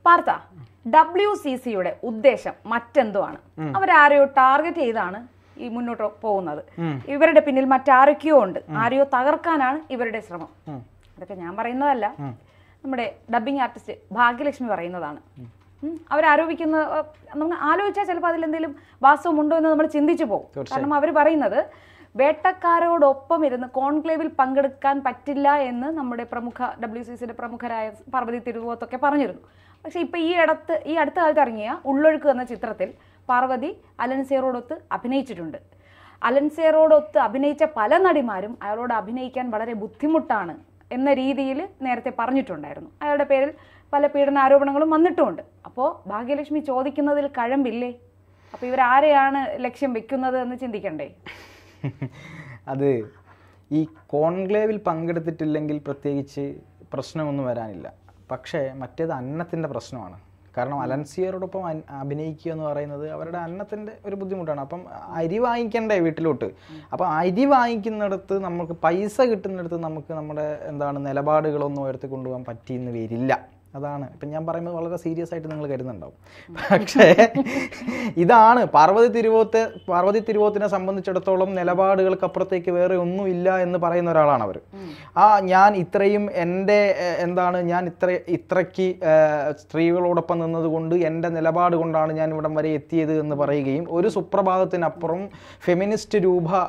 പാർത്ത WCCയുടെ ഉദ്ദേശം മറ്റെന്തോ ആണ്. അവരാരെയോ ടാർഗറ്റ് ചെയ്താണ് ഈ മുന്നോട്ട് പോകുന്നത്. ഇവരുടെ പിന്നിൽ മറ്റാരൊക്കെയോ ഉണ്ട്, ആരെയോ തകർക്കാനാണ് ഇവരുടെ ശ്രമം. അതൊക്കെ ഞാൻ പറയുന്നതല്ല, നമ്മുടെ ഡബ്ബിംഗ് ആർട്ടിസ്റ്റ് ഭാഗ്യലക്ഷ്മി പറയുന്നതാണ്. അവരാരോപിക്കുന്ന നമ്മൾ ആലോചിച്ചാൽ ചിലപ്പോൾ അതിലെന്തെങ്കിലും വാസ്തവമുണ്ടോ എന്ന് നമ്മൾ ചിന്തിച്ചു പോകും. കാരണം അവർ പറയുന്നത് വേട്ടക്കാരോടൊപ്പം ഇരുന്ന് കോൺക്ലേവിൽ പങ്കെടുക്കാൻ പറ്റില്ല എന്ന് നമ്മുടെ WCCയുടെ പ്രമുഖരായ പാർവതി തിരുവോത്തൊക്കെ പറഞ്ഞിരുന്നു. പക്ഷെ ഇപ്പൊ ഈ അടുത്ത കാലത്ത് ഇറങ്ങിയ ഉള്ളൊഴുക്ക് എന്ന ചിത്രത്തിൽ പാർവതി അലൻസിയറോടൊത്ത് അഭിനയിച്ചിട്ടുണ്ട്. അലൻസിയറോടൊത്ത് അഭിനയിച്ച പല നടിമാരും അയാളോട് അഭിനയിക്കാൻ വളരെ ബുദ്ധിമുട്ടാണ് എന്ന രീതിയിൽ നേരത്തെ പറഞ്ഞിട്ടുണ്ടായിരുന്നു. അയാളുടെ പേരിൽ പല പീഡനാരോപണങ്ങളും വന്നിട്ടുമുണ്ട്. അപ്പോൾ ഭാഗ്യലക്ഷ്മി ചോദിക്കുന്നതിൽ കഴമ്പില്ലേ? അപ്പോൾ ഇവരാരെയാണ് ലക്ഷ്യം വെക്കുന്നത് എന്ന് ചിന്തിക്കണ്ടേ? അത് ഈ കോൺക്ലേവിൽ പങ്കെടുത്തിട്ടില്ലെങ്കിൽ പ്രത്യേകിച്ച് പ്രശ്നമൊന്നും വരാനില്ല. പക്ഷേ മറ്റേത് അന്നത്തിൻ്റെ പ്രശ്നമാണ്. കാരണം അലൻസിയറോടൊപ്പം അഭിനയിക്കുക എന്ന് പറയുന്നത് അവരുടെ അന്നത്തിൻ്റെ ഒരു ബുദ്ധിമുട്ടാണ്. അപ്പം അരി വാങ്ങിക്കണ്ടേ വീട്ടിലോട്ട്. അപ്പം അരി വാങ്ങിക്കുന്നിടത്ത് നമുക്ക് പൈസ കിട്ടുന്നിടത്ത് നമുക്ക് നമ്മുടെ നിലപാടുകളൊന്നും ഉയർത്തി കൊണ്ടുപോകാൻ പറ്റിയെന്ന് വരില്ല. അതാണ് ഇപ്പം ഞാൻ പറയുന്നത്. വളരെ സീരിയസ് ആയിട്ട് നിങ്ങൾ കരുതുന്നുണ്ടാവും. പക്ഷേ ഇതാണ് പാർവതി തിരുവോത്തിനെ സംബന്ധിച്ചിടത്തോളം നിലപാടുകൾക്കപ്പുറത്തേക്ക് വേറെ ഒന്നുമില്ല എന്ന് പറയുന്ന ഒരാളാണ് അവർ. ഞാൻ ഇത്രയും എൻ്റെ ഞാൻ ഇത്രയ്ക്ക് സ്ത്രീകളോടൊപ്പം നിന്നതുകൊണ്ട് എൻ്റെ നിലപാട് കൊണ്ടാണ് ഞാൻ ഇവിടം വരെ എത്തിയത് എന്ന് പറയുകയും ഒരു സുപ്രഭാതത്തിനപ്പുറം ഫെമിനിസ്റ്റ്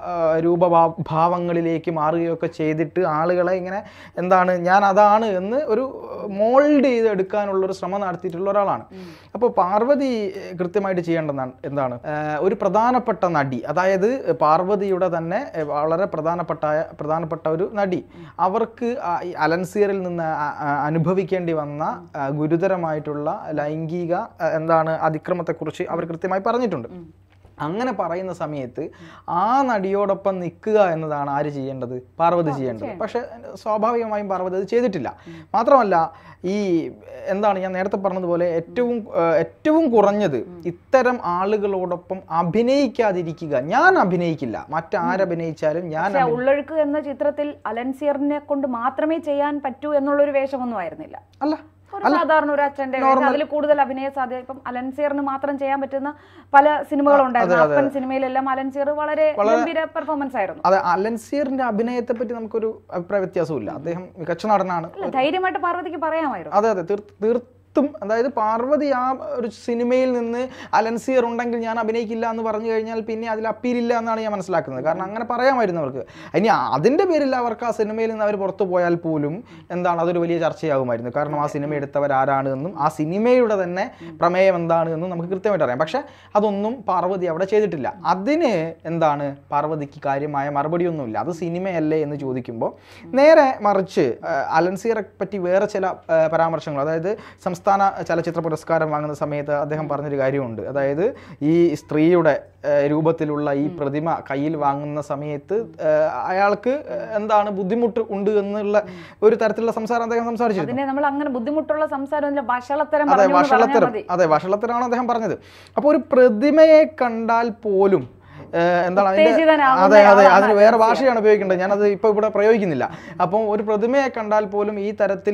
രൂപഭാവങ്ങളിലേക്ക് മാറുകയൊക്കെ ചെയ്തിട്ട് ആളുകളെ ഇങ്ങനെ ഞാൻ അതാണ് എന്ന് ഒരു മോൾഡ് ചെയ്ത് എടുക്കാനുള്ളൊരു ശ്രമം നടത്തിയിട്ടുള്ള ഒരാളാണ്. അപ്പോൾ പാർവതി കൃത്യമായിട്ട് ചെയ്യേണ്ടതാണ് ഒരു പ്രധാനപ്പെട്ട നടി, അതായത് പാർവതിയുടെ തന്നെ വളരെ പ്രധാനപ്പെട്ട ഒരു നടി, അവർക്ക് അലൻസിയറിൽ നിന്ന് അനുഭവിക്കേണ്ടി വന്ന ഗുരുതരമായിട്ടുള്ള ലൈംഗിക അതിക്രമത്തെക്കുറിച്ച് അവർ കൃത്യമായി പറഞ്ഞിട്ടുണ്ട്. അങ്ങനെ പറയുന്ന സമയത്ത് ആ നടിയോടൊപ്പം നിൽക്കുക എന്നതാണ് ആര് ചെയ്യേണ്ടത്? പാർവതി ചെയ്യേണ്ടത്. പക്ഷെ സ്വാഭാവികമായും പാർവതി അത് ചെയ്തിട്ടില്ല. മാത്രമല്ല ഈ ഞാൻ നേരത്തെ പറഞ്ഞതുപോലെ ഏറ്റവും കുറഞ്ഞത് ഇത്തരം ആളുകളോടൊപ്പം അഭിനയിക്കാതിരിക്കുക. ഞാൻ അഭിനയിക്കില്ല, മറ്റാരഭിനയിച്ചാലും ഞാൻ. ഉള്ളൊഴുക്ക് എന്ന ചിത്രത്തിൽ അലൻസിയറിനെ കൊണ്ട് മാത്രമേ ചെയ്യാൻ പറ്റൂ എന്നുള്ളൊരു വേഷമൊന്നും ആയിരുന്നില്ല. അല്ല, സാധാരണ ഒരു അച്ഛന്റെ അതിൽ കൂടുതൽ അഭിനയ സാധ്യത. ഇപ്പം അലൻസിയറിന് മാത്രം ചെയ്യാൻ പറ്റുന്ന പല സിനിമകളുണ്ടായിരുന്നു. അപ്പൻ സിനിമയിലെല്ലാം അലൻസിയർ വളരെ ഗംഭീര പെർഫോമൻസ് ആയിരുന്നു. അതെ, അലൻസിയറിന്റെ അഭിനയത്തെ പറ്റി നമുക്കൊരു അഭിപ്രായ വ്യത്യാസമില്ല. അദ്ദേഹം മികച്ച നടനാണ്. ധൈര്യമായിട്ട് പാർവതിക്ക് പറയാമായിരുന്നു. അതെ, തീർത്തും. അതായത് പാർവതി ആ ഒരു സിനിമയിൽ നിന്ന് അലൻസിയർ ഉണ്ടെങ്കിൽ ഞാൻ അഭിനയിക്കില്ല എന്ന് പറഞ്ഞു കഴിഞ്ഞാൽ പിന്നെ അതിൽ അപ്പീലില്ല എന്നാണ് ഞാൻ മനസ്സിലാക്കുന്നത്. കാരണം അങ്ങനെ പറയാമായിരുന്നു അവർക്ക്. ഇനി അതിൻ്റെ പേരിൽ അവർക്ക് ആ സിനിമയിൽ നിന്ന് അവർ പുറത്തു പോയാൽ പോലും അതൊരു വലിയ ചർച്ചയാകുമായിരുന്നു. കാരണം ആ സിനിമ എടുത്തവർ ആരാണ് എന്നും ആ സിനിമയുടെ തന്നെ പ്രമേയം എന്താണ് എന്നും നമുക്ക് കൃത്യമായിട്ട് അറിയാം. പക്ഷെ അതൊന്നും പാർവതി അവിടെ ചെയ്തിട്ടില്ല. അതിന് പാർവതിക്ക് കാര്യമായ മറുപടിയൊന്നുമില്ല. അത് സിനിമയല്ലേ എന്ന് ചോദിക്കുമ്പോൾ നേരെ മറിച്ച് അലൻസിയറെ പറ്റി വേറെ ചില പരാമർശങ്ങൾ, അതായത് സംസ്ഥാന ചലച്ചിത്ര പുരസ്കാരം വാങ്ങുന്ന സമയത്ത് അദ്ദേഹം പറഞ്ഞൊരു കാര്യമുണ്ട്. അതായത് ഈ സ്ത്രീയുടെ രൂപത്തിലുള്ള ഈ പ്രതിമ കയ്യിൽ വാങ്ങുന്ന സമയത്ത് അയാൾക്ക് ബുദ്ധിമുട്ട് ഉണ്ട് എന്നുള്ള ഒരു തരത്തിലുള്ള സംസാരം അദ്ദേഹം സംസാരിച്ചിരുന്നു. ബുദ്ധിമുട്ടുള്ള സംസാരം വഷളത്തരമാണ് അദ്ദേഹം പറഞ്ഞത്. അപ്പോൾ ഒരു പ്രതിമയെ കണ്ടാൽ പോലും അതിന് വേറെ ഭാഷയാണ് ഉപയോഗിക്കേണ്ടത്. ഞാനത് ഇപ്പൊ ഇവിടെ പ്രയോഗിക്കുന്നില്ല. അപ്പം ഒരു പ്രതിമയെ കണ്ടാൽ പോലും ഈ തരത്തിൽ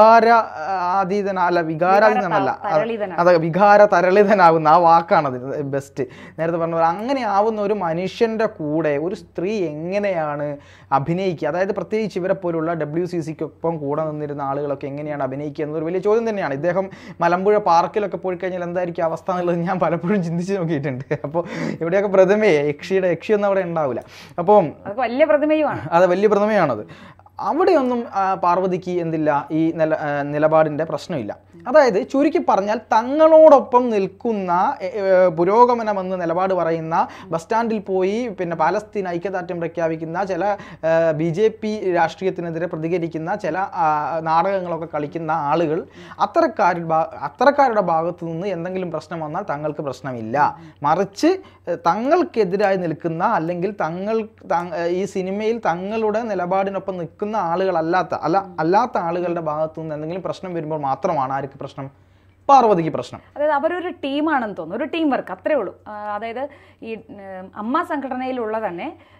വികാര തരളിതനാകുന്ന ആ വാക്കാണ് അതിന് ബെസ്റ്റ്. നേരത്തെ പറഞ്ഞ പോലെ അങ്ങനെ ആവുന്ന ഒരു മനുഷ്യന്റെ കൂടെ ഒരു സ്ത്രീ എങ്ങനെയാണ് അഭിനയിക്കുക? അതായത് പ്രത്യേകിച്ച് ഇവരെ പോലുള്ള WCCക്കൊപ്പം കൂടെ നിന്നിരുന്ന ആളുകളൊക്കെ എങ്ങനെയാണ് അഭിനയിക്കുക എന്നൊരു വലിയ ചോദ്യം തന്നെയാണ്. ഇദ്ദേഹം മലമ്പുഴ പാർക്കിലൊക്കെ പോയി കഴിഞ്ഞാൽ എന്തായിരിക്കും അവസ്ഥ എന്നുള്ളത് ഞാൻ പലപ്പോഴും ചിന്തിച്ച് നോക്കിയിട്ടുണ്ട്. അപ്പോൾ ഇവിടെയൊക്കെ പ്രതിമയെ യക്ഷിയൊന്നും അവിടെ ഉണ്ടാവില്ല. അപ്പം വലിയ പ്രതിമയുമാണ്. അതെ, വലിയ പ്രതിമയാണത്. അവിടെയൊന്നും പാർവതിക്ക് ഈ നിലപാടിൻ്റെ പ്രശ്നമില്ല. അതായത് ചുരുക്കി പറഞ്ഞാൽ തങ്ങളോടൊപ്പം നിൽക്കുന്ന പുരോഗമനമെന്ന് നിലപാട് പറയുന്ന, ബസ് സ്റ്റാൻഡിൽ പോയി പിന്നെ പാലസ്തീൻ ഐക്യദാർഢ്യം പ്രഖ്യാപിക്കുന്ന, ചില BJP രാഷ്ട്രീയത്തിനെതിരെ പ്രതികരിക്കുന്ന, ചില നാടകങ്ങളൊക്കെ കളിക്കുന്ന ആളുകൾ, അത്തരക്കാരുടെ ഭാഗത്തു നിന്ന് എന്തെങ്കിലും പ്രശ്നം വന്നാൽ തങ്ങൾക്ക് പ്രശ്നമില്ല. മറിച്ച് തങ്ങൾക്കെതിരായി നിൽക്കുന്ന അല്ലെങ്കിൽ ഈ സിനിമയിൽ തങ്ങളുടെ നിലപാടിനൊപ്പം നിൽക്കുന്ന അല്ലാത്ത ആളുകളുടെ ഭാഗത്തു നിന്ന് എന്തെങ്കിലും പ്രശ്നം വരുമ്പോൾ മാത്രമാണ് ആർക്ക് പ്രശ്നം? പാർവതിക്ക് പ്രശ്നം. അതായത് അവരൊരു ടീമാണെന്ന് തോന്നുന്നു, ഒരു ടീം വർക്ക്, അത്രേ ഉള്ളൂ. അതായത് ഈ അമ്മ സംഘടനയിലുള്ള തന്നെ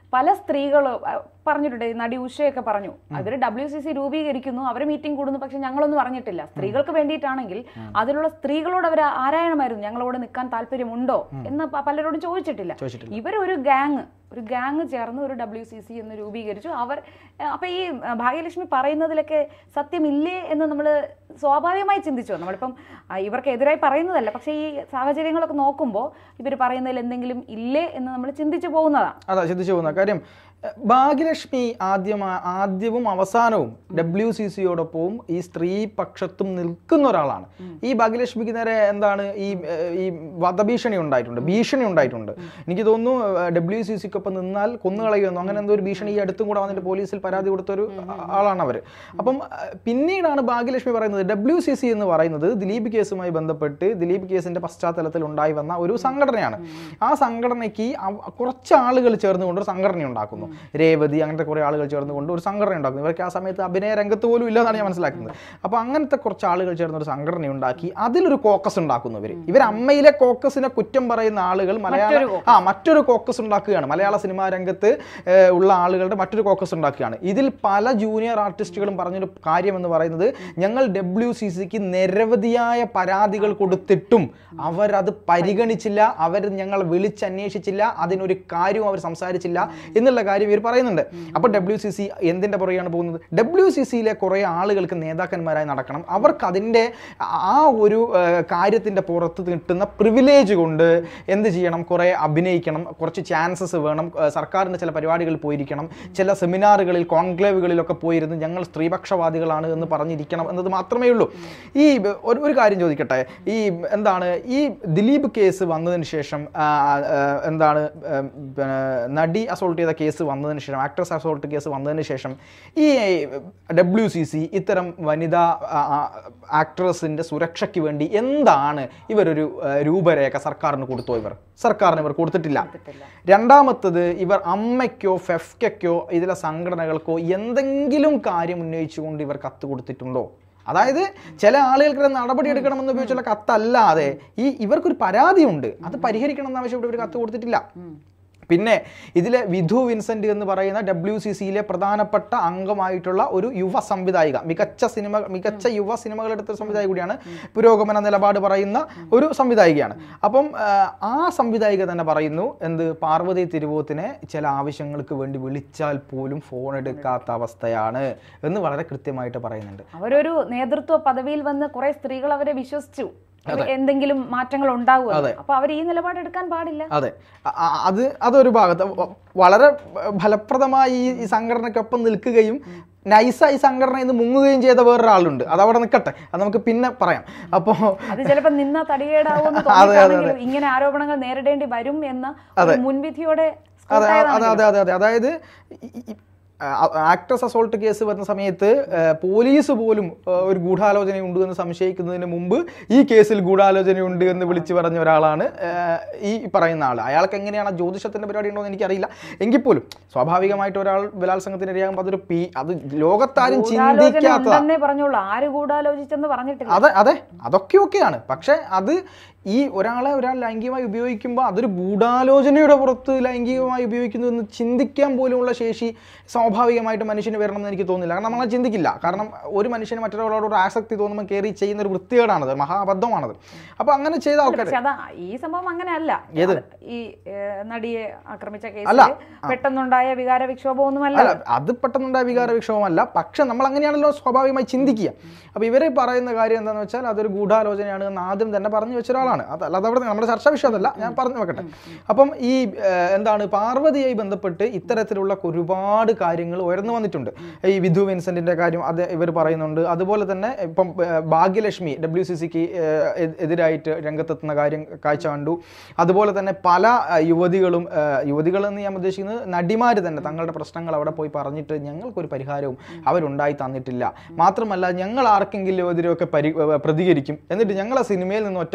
പല സ്ത്രീകൾ പറഞ്ഞിട്ടുണ്ട്. നടി ഉഷയൊക്കെ പറഞ്ഞു അവർ WCC രൂപീകരിക്കുന്നു, അവർ മീറ്റിംഗ് കൂടുന്നു, പക്ഷെ ഞങ്ങളൊന്നും അറിഞ്ഞിട്ടില്ല. സ്ത്രീകൾക്ക് വേണ്ടിയിട്ടാണെങ്കിൽ അതിലുള്ള സ്ത്രീകളോട് അവർ ആരായണമായിരുന്നു, ഞങ്ങളോട് നിൽക്കാൻ താല്പര്യമുണ്ടോ എന്ന് പലരോടും ചോദിച്ചിട്ടില്ല. ഇവരൊരു ഗാങ് ചേർന്ന് ഒരു WCC എന്ന് രൂപീകരിച്ചു. അപ്പൊ ഈ ഭാഗ്യലക്ഷ്മി പറയുന്നതിലൊക്കെ സത്യമില്ലേ എന്ന് നമ്മൾ സ്വാഭാവികമായി ചിന്തിച്ചു. നമ്മളിപ്പം ഇവർക്ക് എതിരായി പറയുന്നതല്ല, പക്ഷെ ഈ സാഹചര്യങ്ങളൊക്കെ നോക്കുമ്പോൾ ഇവർ പറയുന്നതിൽ എന്തെങ്കിലും ഇല്ലേ എന്ന് നമ്മൾ ചിന്തിച്ചു പോകുന്നതാണ്. അതാ ചിന്തിച്ചു പോകുന്ന കാര്യം. ഭാഗ്യലക്ഷ്മി ആദ്യവും അവസാനവും WCCയോടൊപ്പവും ഈ സ്ത്രീ പക്ഷത്തും നിൽക്കുന്ന ഒരാളാണ്. ഈ ഭാഗ്യലക്ഷ്മിക്ക് നേരെ എന്താണ് ഈ വധഭീഷണി ഉണ്ടായിട്ടുണ്ട്. എനിക്ക് തോന്നുന്നു WCCക്കൊപ്പം നിന്നാൽ കൊന്നുകളയുമെന്നോ അങ്ങനെ എന്തോ ഒരു ഭീഷണി ഈ അടുത്തും കൂടെ വന്നിട്ട് പോലീസിൽ പരാതി കൊടുത്തൊരു ആളാണ് അവർ. അപ്പം പിന്നീടാണ് ഭാഗ്യലക്ഷ്മി പറയുന്നത് WCC എന്ന് പറയുന്നത് ദിലീപ് കേസുമായി ബന്ധപ്പെട്ട് ദിലീപ് കേസിന്റെ പശ്ചാത്തലത്തിൽ ഉണ്ടായി വന്ന ഒരു സംഘടനയാണ്. ആ സംഘടനയ്ക്ക് കുറച്ച് ആളുകൾ ചേർന്നുകൊണ്ട് ഒരു സംഘടന ഉണ്ടാക്കുന്നു. രേവതി അങ്ങനത്തെ കുറെ ആളുകൾ ചേർന്നുകൊണ്ട് ഒരു സംഘടന ഉണ്ടാക്കുന്നു. ഇവർക്ക് ആ സമയത്ത് അഭിനയ രംഗത്ത് പോലും ഇല്ലെന്നാണ് ഞാൻ മനസ്സിലാക്കുന്നത്. അപ്പോൾ അങ്ങനത്തെ കുറച്ച് ആളുകൾ ചേർന്ന് ഒരു സംഘടന ഉണ്ടാക്കി അതിലൊരു കോക്കസ് ഉണ്ടാക്കുന്നു. ഇവർ അമ്മയിലെ കോക്കസിനെ കുറ്റം പറയുന്ന ആളുകൾ മറ്റൊരു കോക്കസ് ഉണ്ടാക്കുകയാണ്. മലയാള സിനിമാ രംഗത്ത് ഉള്ള ആളുകളുടെ മറ്റൊരു കോക്കസ് ഉണ്ടാക്കുകയാണ്. ഇതിൽ പല ജൂനിയർ ആർട്ടിസ്റ്റുകളും പറഞ്ഞൊരു കാര്യം എന്ന് പറയുന്നത്, ഞങ്ങൾ WCCക്ക് നിരവധിയായ പരാതികൾ കൊടുത്തിട്ടും അവരത് പരിഗണിച്ചില്ല, അവർ ഞങ്ങൾ വിളിച്ചന്വേഷിച്ചില്ല, അതിനൊരു കാര്യവും അവർ സംസാരിച്ചില്ല എന്നുള്ള കാര്യം ഇവർ പറയുന്നുണ്ട്. അപ്പോൾ WCC എന്തിന്റെ പുറകെയാണ് പോകുന്നത്? WCCയിലെ കുറെ ആളുകൾക്ക് നേതാക്കന്മാരായി നടക്കണം. അവർക്ക് അതിൻ്റെ ആ ഒരു കാര്യത്തിന്റെ പുറത്ത് കിട്ടുന്ന പ്രിവിലേജ് കൊണ്ട് എന്ത് ചെയ്യണം? കുറെ അഭിനയിക്കണം, കുറച്ച് ചാൻസസ് വേണം, സർക്കാരിന്റെ ചില പരിപാടികളിൽ പോയിരിക്കണം, ചില സെമിനാറുകളിൽ കോൺക്ലേവുകളിലൊക്കെ പോയിരുന്ന് ഞങ്ങൾ സ്ത്രീപക്ഷവാദികളാണ് എന്ന് പറഞ്ഞിരിക്കണം എന്നത് മാത്രമേ ഉള്ളൂ. ഈ ഒരു കാര്യം ചോദിക്കട്ടെ, ഈ എന്താണ് ഈ ദിലീപ് കേസ് വന്നതിന് ശേഷം എന്താണ് നടി അസോൾട്ട് ചെയ്ത കേസ് വന്നതിന് ശേഷം, ആക്ട്രസ് അസോൾട്ട് കേസ് വന്നതിന് ശേഷം ഈ WCC ഇത്തരം വനിതാ ആക്ട്രസിന്റെ സുരക്ഷയ്ക്ക് വേണ്ടി എന്താണ് ഇവരൊരു രൂപരേഖ സർക്കാരിന് കൊടുത്തോ? സർക്കാരിന് ഇവർ കൊടുത്തിട്ടില്ല. രണ്ടാമത്തത്, ഇവർ അമ്മയ്ക്കോ ഫെഫ്കയ്ക്കോ ഇതിലെ സംഘടനകൾക്കോ എന്തെങ്കിലും കാര്യം ഉന്നയിച്ചുകൊണ്ട് ഇവർ കത്ത് കൊടുത്തിട്ടുണ്ടോ? അതായത് ചില ആളുകൾക്ക് നടപടി എടുക്കണമെന്ന് ഉപയോഗിച്ചുള്ള കത്തല്ലാതെ ഇവർക്കൊരു പരാതിയുണ്ട്, അത് പരിഹരിക്കണം എന്ന് ആവശ്യപ്പെട്ട് ഇവർ കത്ത് കൊടുത്തിട്ടില്ല. പിന്നെ ഇതിലെ വിധു വിൻസെന്റ് എന്ന് പറയുന്ന WCCയിലെ പ്രധാനപ്പെട്ട അംഗമായിട്ടുള്ള ഒരു യുവ സംവിധായിക, മികച്ച യുവ സിനിമകൾ എടുത്ത സംവിധായിക കൂടിയാണ്, പുരോഗമന നിലപാട് പറയുന്ന ഒരു സംവിധായികയാണ്. അപ്പം ആ സംവിധായിക തന്നെ പറയുന്നു എന്ത്, പാർവതി തിരുവോത്തിനെ ചില ആവശ്യങ്ങൾക്ക് വേണ്ടി വിളിച്ചാൽ പോലും ഫോൺ എടുക്കാത്ത അവസ്ഥയാണ് എന്ന് വളരെ കൃത്യമായിട്ട് പറയുന്നുണ്ട്. അവരൊരു നേതൃത്വ പദവിയിൽ വന്ന് കുറെ സ്ത്രീകൾ അവരെ വിശ്വസിച്ചു, എന്തെങ്കിലും മാറ്റങ്ങൾ ഉണ്ടാകും, അപ്പൊ അവർ ഈ നിലപാടെടുക്കാൻ പാടില്ല. അതെ, അതൊരു ഭാഗത്ത് വളരെ ഫലപ്രദമായി ഈ സംഘടനയ്ക്കൊപ്പം നിൽക്കുകയും നൈസായി സംഘടന ഇന്ന് മുങ്ങുകയും ചെയ്ത വേറൊരാളുണ്ട്. അതവിടെ നിൽക്കട്ടെ, അത് നമുക്ക് പിന്നെ പറയാം. അപ്പോ അത് ചിലപ്പോൾ നിന്ന തടിയേടാവും, ഇങ്ങനെ ആരോപണങ്ങൾ നേരിടേണ്ടി വരും എന്ന മുൻവിധിയോടെ. അതായത് ആക്ട്രസ് അസോൾട്ട് കേസ് വരുന്ന സമയത്ത് പോലീസ് പോലും ഒരു ഗൂഢാലോചനയുണ്ട് എന്ന് സംശയിക്കുന്നതിന് മുമ്പ് ഈ കേസിൽ ഗൂഢാലോചനയുണ്ട് എന്ന് വിളിച്ചു പറഞ്ഞ ഒരാളാണ് ഈ പറയുന്ന ആൾ. അയാൾക്ക് എങ്ങനെയാണ് ജ്യോതിഷത്തിന്റെ പരിപാടി ഉണ്ടോ എന്ന് എനിക്കറിയില്ല. എങ്കിൽ പോലും സ്വാഭാവികമായിട്ട് ഒരാൾ ബലാത്സംഗത്തിന് ഇരയാകുമ്പോൾ അത് ലോകത്താരും ചിന്തിക്കാത്തതാണ്. അതെ, അതൊക്കെ ഓക്കെയാണ്. പക്ഷെ അത് ഈ ഒരാൾ ലൈംഗികമായി ഉപയോഗിക്കുമ്പോൾ അതൊരു ഗൂഢാലോചനയുടെ പുറത്ത് ലൈംഗികമായി ഉപയോഗിക്കുന്നു എന്ന് ചിന്തിക്കാൻ പോലുമുള്ള ശേഷി സ്വാഭാവികമായിട്ട് മനുഷ്യന് വരണമെന്ന് എനിക്ക് തോന്നുന്നില്ല. കാരണം നമ്മളത് ചിന്തിക്കില്ല. കാരണം ഒരു മനുഷ്യന് മറ്റൊരാളോട് ഒരു ആസക്തി തോന്നുമ്പോൾ കയറി ചെയ്യുന്ന ഒരു വൃത്തികേടാണത്, മഹാബദ്ധമാണത്. അപ്പൊ അങ്ങനെ ചെയ്ത ആൾക്കാർ ഈ സംഭവം അങ്ങനെയല്ല. ഈ നടിയെ ആക്രമിച്ച കേസിൽ പെട്ടെന്നുണ്ടായ വികാര വിക്ഷോഭമൊന്നുമല്ല. അത് പെട്ടെന്നുണ്ടായ വികാര വിക്ഷോഭമല്ല. പക്ഷെ നമ്മൾ അങ്ങനെയാണല്ലോ സ്വാഭാവികമായി ചിന്തിക്കുക. അപ്പൊ ഇവരെ പറയുന്ന കാര്യം എന്താണെന്ന് വെച്ചാൽ അതൊരു ഗൂഢാലോചനയാണ് എന്ന് ആദ്യം തന്നെ പറഞ്ഞു വെച്ച ഒരാളാണ്. അതല്ലാതെ അവിടെ നമ്മുടെ ചർച്ചാ വിഷയം അതല്ല, ഞാൻ പറഞ്ഞു വെക്കട്ടെ. അപ്പം ഈ എന്താണ് പാർവതിയായി ബന്ധപ്പെട്ട് ഇത്തരത്തിലുള്ള ഒരുപാട് കാര്യങ്ങൾ ഉയർന്നു വന്നിട്ടുണ്ട്. ഈ വിധു വിൻസെന്റിന്റെ കാര്യം അത് ഇവർ പറയുന്നുണ്ട്. അതുപോലെ തന്നെ ഇപ്പം ഭാഗ്യലക്ഷ്മി WCCക്ക് എതിരായിട്ട് രംഗത്തെത്തുന്ന കാര്യം കാഴ്ച കണ്ടു. അതുപോലെ തന്നെ പല യുവതികളെന്ന് ഞാൻ ഉദ്ദേശിക്കുന്നത് നടിമാർ തന്നെ തങ്ങളുടെ പ്രശ്നങ്ങൾ അവിടെ പോയി പറഞ്ഞിട്ട് ഞങ്ങൾക്കൊരു പരിഹാരവും അവരുണ്ടായി തന്നിട്ടില്ല. മാത്രമല്ല ഞങ്ങൾ ആർക്കെങ്കിലും എതിരെയൊക്കെ പ്രതികരിക്കും, എന്നിട്ട് ഞങ്ങളെ സിനിമയിൽ നിന്ന് ഒറ്റപ്പെടുത്തുമ്പോൾ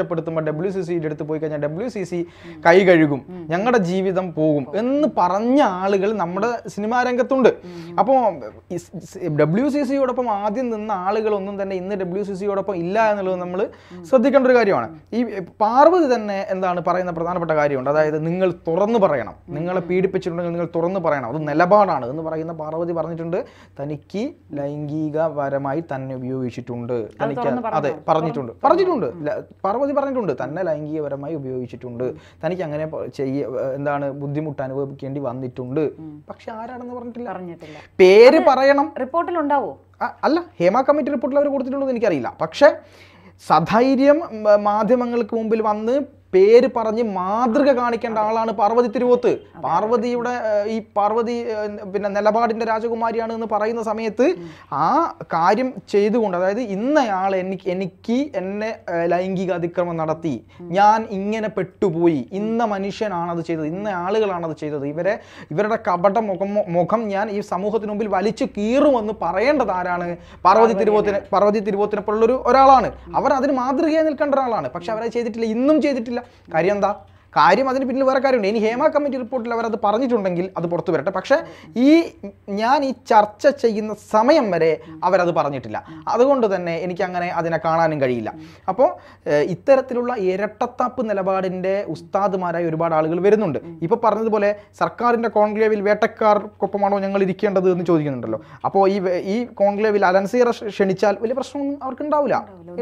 WCCയുടെ അടുത്ത് പോയി കഴിഞ്ഞാൽ WCC കൈ കഴുകും, ഞങ്ങളുടെ ജീവിതം പോകും എന്ന് പറഞ്ഞ ആളുകൾ നമ്മുടെ സിനിമാ രംഗത്തുണ്ട്. അപ്പോൾ WCCയോടൊപ്പം ആദ്യം നിന്ന ആളുകളൊന്നും തന്നെ ഇന്ന് WCCയോടൊപ്പം ഇല്ല എന്നുള്ളത് നമ്മൾ ശ്രദ്ധിക്കേണ്ട ഒരു കാര്യമാണ്. ഈ പാർവതി തന്നെ എന്താണ് പറയുന്ന പ്രധാനപ്പെട്ട കാര്യമുണ്ട്, അതായത് നിങ്ങൾ തുറന്നു പറയണം, നിങ്ങളെ പീഡിപ്പിച്ചിട്ടുണ്ടെങ്കിൽ നിങ്ങൾ തുറന്നു പറയണം, അത് നിലപാടാണ് എന്ന് പറയുന്ന പാർവതി പറഞ്ഞിട്ടുണ്ട്. തനിക്ക് ലൈംഗികപരമായി തന്നെ ഉപയോഗിച്ചിട്ടുണ്ട്, തനിക്ക് അതെ പറഞ്ഞിട്ടുണ്ട് പാർവതി പറഞ്ഞിട്ടുണ്ട്, തന്നെ ലൈംഗികപരമായി ഉപയോഗിച്ചിട്ടുണ്ട്, തനിക്ക് അങ്ങനെ എന്താണ് ബുദ്ധിമുട്ട് അനുഭവിക്കേണ്ടി വന്നിട്ടുണ്ട്. പക്ഷെ ആരാണെന്ന് പറഞ്ഞിട്ടില്ല. പേര് പറയണം, റിപ്പോർട്ടിൽ ഉണ്ടാവോ? അല്ല, ഹേമ കമ്മിറ്റി റിപ്പോർട്ടിൽ അവർ കൊടുത്തിട്ടുണ്ടോ എന്ന് എനിക്കറിയില്ല. പക്ഷെ സധൈര്യം മാധ്യമങ്ങൾക്ക് മുമ്പിൽ വന്ന് പേര് പറഞ്ഞ് മാതൃക കാണിക്കേണ്ട ആളാണ് പാർവതി തിരുവോത്ത്. പാർവതി പിന്നെ നിലപാടിന്റെ രാജകുമാരിയാണ് എന്ന് പറയുന്ന സമയത്ത് ആ കാര്യം ചെയ്തുകൊണ്ട്, അതായത് ഇന്നയാൾ എനിക്ക് എന്നെ ലൈംഗിക അതിക്രമം നടത്തി, ഞാൻ ഇങ്ങനെ പെട്ടുപോയി, ഇന്ന മനുഷ്യനാണത് ചെയ്തത്, ഇന്ന ആളുകളാണത് ചെയ്തത്, ഇവരുടെ കപട മുഖം ഞാൻ ഈ സമൂഹത്തിന് മുമ്പിൽ വലിച്ചു കീറുമെന്ന് പറയേണ്ടത് ആരാണ്? പാർവതി തിരുവോത്തിനെ പോലുള്ളൊരു ഒരാളാണ്. അവർ അതിന് മാതൃകയായി നിൽക്കേണ്ട ഒരാളാണ്. പക്ഷെ അവരത് ചെയ്തിട്ടില്ല, ഇന്നും ചെയ്തിട്ടില്ല. കാര്യം എന്താ? കാര്യം അതിന് പിന്നിൽ വേറെ കാര്യമുണ്ട്. ഇനി ഹേമ കമ്മിറ്റി റിപ്പോർട്ടിൽ അവരത് പറഞ്ഞിട്ടുണ്ടെങ്കിൽ അത് പുറത്തു വരട്ടെ. പക്ഷെ ഞാൻ ഈ ചർച്ച ചെയ്യുന്ന സമയം വരെ അവരത് പറഞ്ഞിട്ടില്ല. അതുകൊണ്ട് തന്നെ എനിക്ക് അങ്ങനെ അതിനെ കാണാനും കഴിയില്ല. അപ്പോൾ ഇത്തരത്തിലുള്ള ഇരട്ടത്താപ്പ് നിലപാടിൻ്റെ ഉസ്താദുമാരായി ഒരുപാട് ആളുകൾ വരുന്നുണ്ട്. ഇപ്പോൾ പറഞ്ഞതുപോലെ സർക്കാരിൻ്റെ കോൺക്ലേവിൽ വേട്ടക്കാർക്കൊപ്പമാണോ ഞങ്ങൾ ഇരിക്കേണ്ടത് എന്ന് ചോദിക്കുന്നുണ്ടല്ലോ. അപ്പോൾ ഈ കോൺക്ലേവിൽ അലൻസിയറെ ക്ഷണിച്ചാൽ വലിയ പ്രശ്നമൊന്നും അവർക്ക് ഉണ്ടാവില്ല.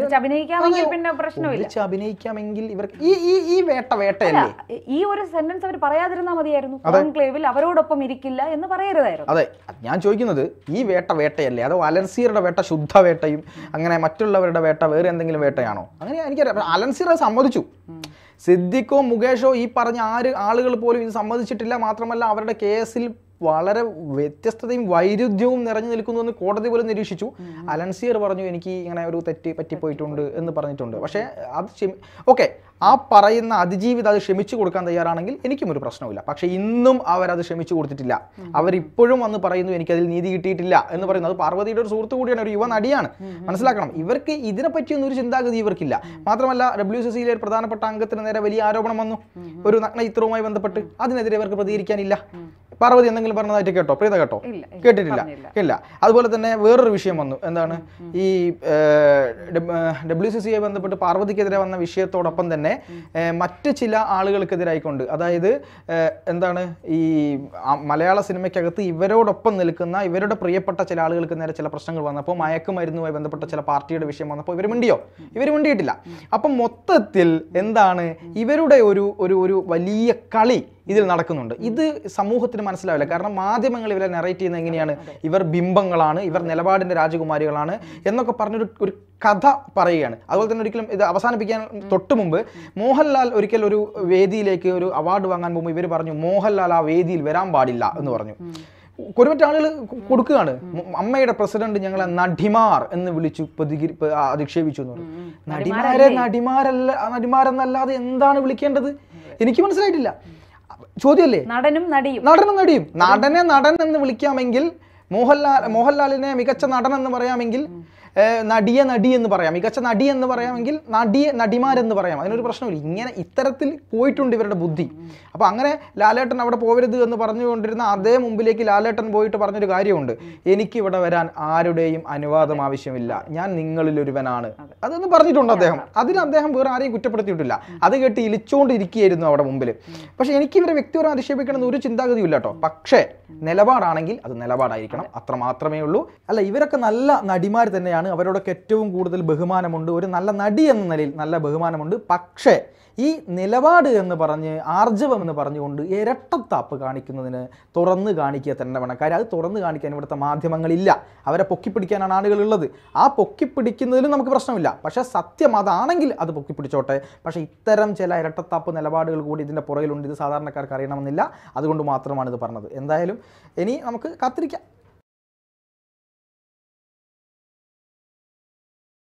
അഭിനയിക്കാമെങ്കിൽ ഇവർക്ക് ഈ വേട്ടയല്ല. ഈ ഒരു സെന്റൻസ് അവർ പറയാതിരുന്നാൽ മതിയായിരുന്നു. കോൺക്ലേവിൽ അവരോടൊപ്പം ഇരിക്കില്ല എന്ന് പറയരുതായിരുന്നു. അതെ, ഞാൻ ചോദിക്കുന്നത് ഈ വേട്ടയല്ലേ, അതോ അലൻസിയറുടെ വേട്ട ശുദ്ധ വേട്ടയും അങ്ങനെ മറ്റുള്ളവരുടെ വേട്ട വേറെ എന്തെങ്കിലും വേട്ടയാണോ? അങ്ങനെ എനിക്കറിയാം. അലൻസിയർ സമ്മതിച്ചു. സിദ്ദിഖോ മുകേഷോ ഈ പറഞ്ഞ ആളുകൾ പോലും ഇത് സമ്മതിച്ചിട്ടില്ല. മാത്രമല്ല അവരുടെ കേസിൽ വളരെ വ്യത്യസ്തതയും വൈരുദ്ധ്യവും നിറഞ്ഞു നിൽക്കുന്നു എന്ന് കോടതി പോലും നിരീക്ഷിച്ചു. അലൻസിയർ പറഞ്ഞു എനിക്ക് ഇങ്ങനെ ഒരു തെറ്റ് പറ്റിപ്പോയിട്ടുണ്ട് എന്ന് പറഞ്ഞിട്ടുണ്ട്. പക്ഷേ അത് ഓക്കെ, ആ പറയുന്ന അതിജീവിത അത് ക്ഷമിച്ചു കൊടുക്കാൻ തയ്യാറാണെങ്കിൽ എനിക്കും ഒരു പ്രശ്നമില്ല. പക്ഷേ ഇന്നും അവരത് ക്ഷമിച്ചു കൊടുത്തിട്ടില്ല. അവരിപ്പോഴും വന്ന് പറയുന്നു എനിക്കതിൽ നീതി കിട്ടിയിട്ടില്ല എന്ന് പറയുന്നത്. പാർവതിയുടെ ഒരു സുഹൃത്തു കൂടിയാണ്, ഒരു യുവ നടിയാണ്. മനസ്സിലാക്കണം, ഇവർക്ക് ഇതിനെപ്പറ്റിയൊന്നും ഒരു ചിന്താഗതി ഇവർക്കില്ല. മാത്രമല്ല WCCയിലെ ഒരു പ്രധാനപ്പെട്ട അംഗത്തിന് നേരെ വലിയ ആരോപണം വന്നു ഒരു നഗ്നചിത്രവുമായി ബന്ധപ്പെട്ട്. അതിനെതിരെ ഇവർക്ക് പ്രതികരിക്കാനില്ല. പാർവതി എന്തെങ്കിലും പറഞ്ഞതായിട്ട് കേട്ടോ? പ്രീത കേട്ടോ? കേട്ടിട്ടില്ല. അതുപോലെ തന്നെ വേറൊരു വിഷയം വന്നു. എന്താണ് ഈ WCCയെ ബന്ധപ്പെട്ട് പാർവതിക്കെതിരെ വന്ന വിഷയത്തോടൊപ്പം തന്നെ മറ്റ് ചില ആളുകൾക്കെതിരായിക്കൊണ്ട്, അതായത് എന്താണ് ഈ മലയാള സിനിമയ്ക്കകത്ത് ഇവരോടൊപ്പം നിൽക്കുന്ന ഇവരുടെ പ്രിയപ്പെട്ട ചില ആളുകൾക്ക് നേരെ ചില പ്രശ്നങ്ങൾ വന്നപ്പോൾ, മയക്കുമരുന്നുമായി ബന്ധപ്പെട്ട ചില പാർട്ടിയുടെ വിഷയം വന്നപ്പോൾ ഇവർ മിണ്ടിയിട്ടില്ല. അപ്പം മൊത്തത്തിൽ എന്താണ് ഇവരുടെ ഒരു വലിയ കളി ഇതിൽ നടക്കുന്നുണ്ട്. ഇത് സമൂഹത്തിന് മനസ്സിലാവില്ല. കാരണം മാധ്യമങ്ങൾ ഇവരെ നറേറ്റ് ചെയ്യുന്നത് എങ്ങനെയാണ്? ഇവർ ബിംബങ്ങളാണ്, ഇവർ നിലപാടിൻ്റെ രാജകുമാരികളാണ് എന്നൊക്കെ പറഞ്ഞൊരു കഥ പറയുകയാണ്. അതുപോലെ തന്നെ ഒരിക്കലും ഇത് അവസാനിപ്പിക്കാൻ തൊട്ട് മുമ്പ് മോഹൻലാൽ ഒരിക്കൽ ഒരു വേദിയിലേക്ക് ഒരു അവാർഡ് വാങ്ങാൻ പോകുമ്പോൾ ഇവർ പറഞ്ഞു മോഹൻലാൽ ആ വേദിയിൽ വരാൻ പാടില്ല എന്ന് പറഞ്ഞു. ഒരുപറ്റ ആളുകൾ കൊടുക്കുകയാണ്. അമ്മയുടെ പ്രസിഡന്റ് ഞങ്ങളെ നടിമാർ എന്ന് വിളിച്ചു അധിക്ഷേപിച്ചു എന്ന് പറഞ്ഞു. നടിമാരെന്നല്ലാതെ എന്താണ് വിളിക്കേണ്ടത്? എനിക്ക് മനസ്സിലായിട്ടില്ല. ചോദ്യമല്ലേ? നടനും നടിയും. നടനെ നടൻ എന്ന് വിളിക്കാമെങ്കിൽ, മോഹൻലാലിനെ മികച്ച നടൻ എന്ന് പറയാമെങ്കിൽ, നടിയെ നടി എന്ന് പറയാം, മികച്ച നടി എന്ന് പറയാമെങ്കിൽ നടിമാരെന്ന് പറയാം. അതിനൊരു പ്രശ്നമില്ല. ഇങ്ങനെ ഇത്തരത്തിൽ പോയിട്ടുണ്ട് ഇവരുടെ ബുദ്ധി. അപ്പോൾ അങ്ങനെ ലാലേട്ടൻ അവിടെ പോകരുത് എന്ന് പറഞ്ഞുകൊണ്ടിരുന്ന അതേ മുമ്പിലേക്ക് ലാലേട്ടൻ പോയിട്ട് പറഞ്ഞൊരു കാര്യമുണ്ട്, എനിക്കിവിടെ വരാൻ ആരുടെയും അനുവാദം ആവശ്യമില്ല, ഞാൻ നിങ്ങളിലൊരുവനാണ്. അതൊന്നും പറഞ്ഞിട്ടുണ്ട് അദ്ദേഹം. അതിന് അദ്ദേഹം വേറെ ആരെയും കുറ്റപ്പെടുത്തിയിട്ടില്ല. അത് കേട്ട് ഇലിച്ചുകൊണ്ടിരിക്കുകയായിരുന്നു അവിടെ മുമ്പിൽ. പക്ഷെ എനിക്ക് ഇവരെ വ്യക്തിപരം അധിക്ഷേപിക്കണമെന്ന് ഒരു ചിന്താഗതിയും ഇല്ല കേട്ടോ. പക്ഷേ നിലപാടാണെങ്കിൽ അത് നിലപാടായിരിക്കണം, അത്ര മാത്രമേ ഉള്ളൂ. അല്ല, ഇവരൊക്കെ നല്ല നടിമാർ തന്നെയാണ്. അവരോടൊക്കെ ഏറ്റവും കൂടുതൽ ബഹുമാനമുണ്ട്. ഒരു നല്ല നടി എന്ന നിലയിൽ നല്ല ബഹുമാനമുണ്ട്. പക്ഷേ ഈ നിലപാട് എന്ന് പറഞ്ഞ്, ആർജവം എന്ന് പറഞ്ഞുകൊണ്ട് ഇരട്ടത്താപ്പ് കാണിക്കുന്നതിന് തുറന്ന് കാണിക്കുക തന്നെ വേണം. കാര്യം അത് തുറന്ന് കാണിക്കാൻ ഇവിടുത്തെ മാധ്യമങ്ങളില്ല. അവരെ പൊക്കിപ്പിടിക്കാനാണ് ആളുകളുള്ളത്. ആ പൊക്കിപ്പിടിക്കുന്നതിലും നമുക്ക് പ്രശ്നമില്ല. പക്ഷേ സത്യം അതാണെങ്കിൽ അത് പൊക്കിപ്പിടിച്ചോട്ടെ. പക്ഷേ ഇത്തരം ചില ഇരട്ടത്താപ്പ് നിലപാടുകൾ കൂടി ഇതിൻ്റെ പുറകിലുണ്ട്. ഇത് സാധാരണക്കാർക്ക് അറിയണമെന്നില്ല. അതുകൊണ്ട് മാത്രമാണ് ഇത് പറഞ്ഞത്. എന്തായാലും ഇനി നമുക്ക് കാത്തിരിക്കാം.